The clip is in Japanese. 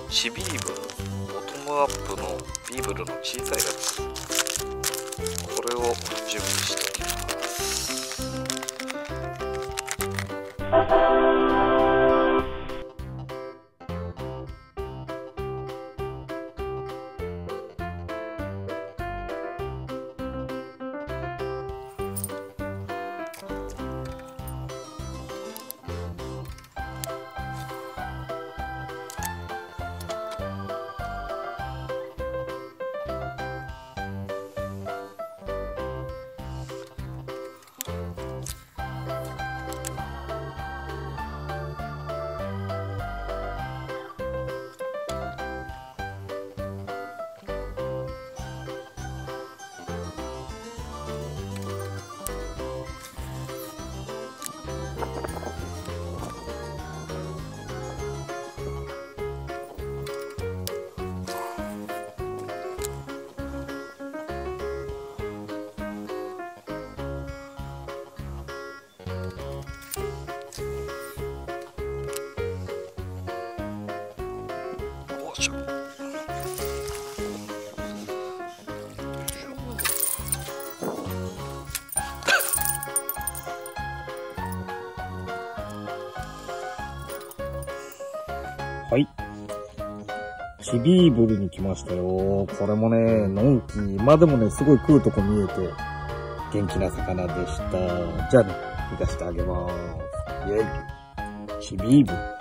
シビーブル、ボトムアップのビーブルの小さいやつ、これを準備しておきます。 はい。シビーブルに来ましたよ。これもね、のんき。まあでもね、すごい食うとこ見えて、元気な魚でした。じゃあね、行かせてあげます。イェイ。シビーブル。